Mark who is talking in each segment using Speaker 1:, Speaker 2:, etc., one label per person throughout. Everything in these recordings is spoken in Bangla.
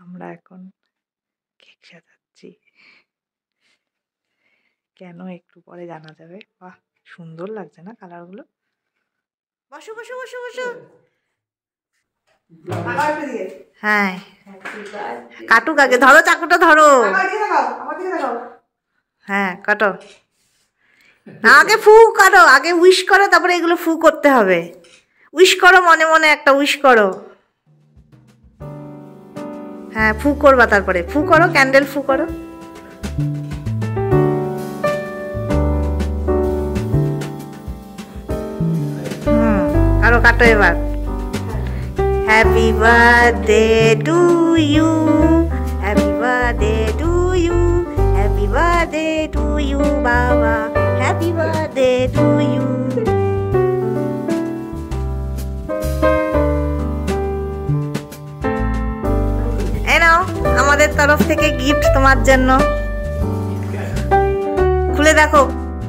Speaker 1: আমরা এখন কেক সাজাচ্ছি। কেন একটু পরে জানা যাবে। বাহ, সুন্দর লাগছে না কালারগুলো? বসো বসো বসো বসো। হ্যাঁ, কাটুক আগে। ধরো চাকুটা, ধরো। হ্যাঁ, কাটো। আগে ফু করো, আগে উইশ করো, তারপরে এগুলো ফু করতে হবে। উইশ করো, মনে মনে একটা উইশ করো। হ্যাঁ, ফু করবা, তারপরে ফু করো, ক্যান্ডেল ফু করো। আরো কাটো এবার। Happy birthday to you, happy birthday to you, happy birthday to you বাবা, হ্যাপি বার্থডে টু ইউ। এই নাও আমাদের তরফ থেকে গিফট তোমার জন্য। খুলে দেখো।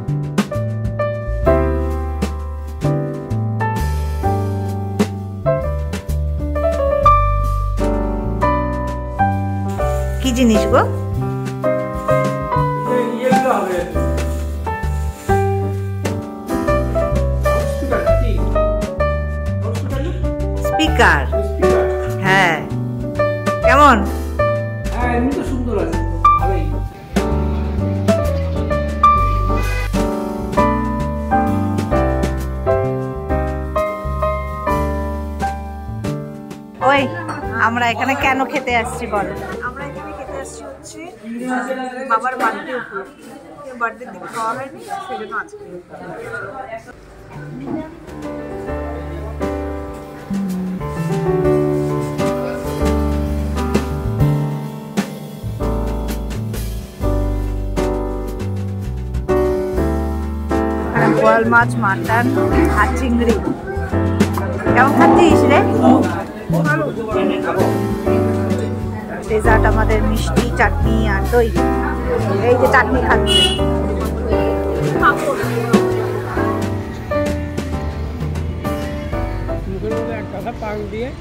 Speaker 1: কি জিনিস গো? স্পিকার। হ্যাঁ, কেমন?
Speaker 2: হ্যাঁ, এমনি তো সুন্দর আছে, ভালোই।
Speaker 1: ওই আমরা এখানে কেন খেতে আসছি বল?
Speaker 3: আমরা এখানে খেতে আসছি হচ্ছে বাবার বার্থডে উপলক্ষে। বার্থডের দিন খাওয়া হয়নি, সেই জন্য আজকে।
Speaker 1: বোয়াল মাছ, মাটন আর চিংড়ি। কেমন খাচ্ছিস রে? ডেজার্ট আমাদের মিষ্টি, চাটনি আর দই। এই যে চাটনি খাচ্ছি।
Speaker 2: দিয়ে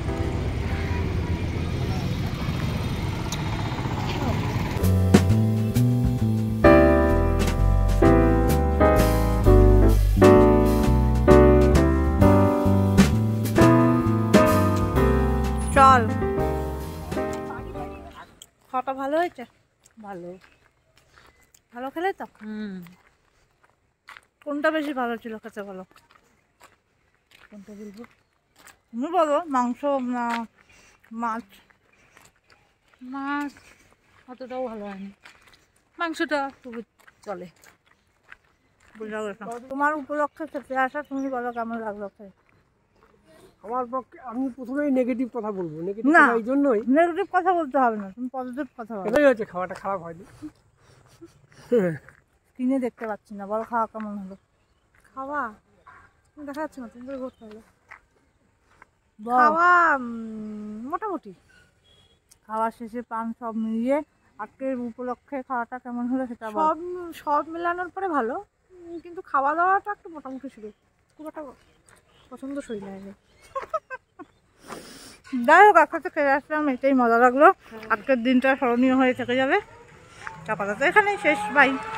Speaker 1: চল। খাওয়াটা ভালো হয়েছে?
Speaker 3: ভালো
Speaker 1: ভালো খেলে তো? কোনটা বেশি ভালো ছিল খেতে বলো?
Speaker 3: কোনটা বলবো?
Speaker 1: তুমি বলো, মাংস না মাছ?
Speaker 3: মাছ অতটাও ভালো হয়নি, মাংসটা খুবই চলে।
Speaker 1: তোমার উপলক্ষে খেতে আসা, তুমি বলো কেমন লাগলো?
Speaker 2: আমার পক্ষে আমি প্রথমেই নেগেটিভ কথা বলবো। নেগেটিভ
Speaker 1: না,
Speaker 2: এই জন্যই
Speaker 1: নেগেটিভ কথা বলতে হবে না, তুমি পজিটিভ কথা বলো।
Speaker 2: এটাই হচ্ছে, খাওয়াটা খারাপ হয়নি।
Speaker 1: কিনে দেখতে পাচ্ছি না, বলো খাওয়া কেমন হলো?
Speaker 3: খাওয়া দেখা যাচ্ছে না, তুমি ঘুরতে হলো। খাওয়া মোটামুটি।
Speaker 1: খাওয়া শেষে পান সব মিলিয়ে আজকের উপলক্ষে খাওয়াটা কেমন হলো সেটা
Speaker 3: সব সব মেলানোর পরে ভালো, কিন্তু খাওয়া দাওয়াটা একটু মোটামুটি ছিল, খুব একটা পছন্দসই লাগে।
Speaker 1: যাই হোক, একসাথে খেয়ে আসলাম, এটাই মজা লাগলো। আজকের দিনটা স্মরণীয় হয়ে থেকে যাবে। আপাতত এখানেই শেষ, বাই।